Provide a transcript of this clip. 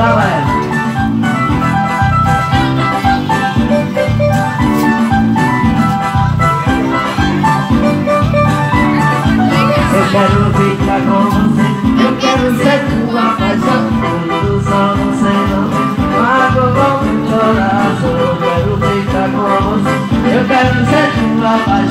galera. Eu quero ficar com você, eu quero ser tua paixão. Tudo só você não tem, mago com meu coração. Eu quero ficar com você, eu quero ser tua paixão.